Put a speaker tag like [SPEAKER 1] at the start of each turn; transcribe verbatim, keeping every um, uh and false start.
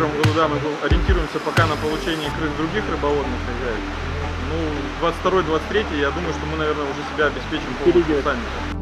[SPEAKER 1] этом году, да, мы ориентируемся пока на получение крыс других рыболовных хозяев. Ну, двадцать второй — двадцать третий, я думаю, что мы, наверное, уже себя обеспечим полностью сами.